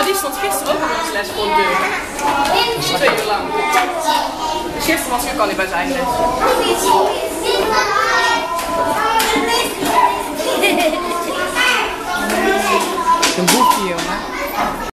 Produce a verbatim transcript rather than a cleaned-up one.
die stond gisteren ook aan ons les voor de deur. Twee uur lang. Dus gisteren was hij ook al niet bij zijn les. Een boekje, jongen.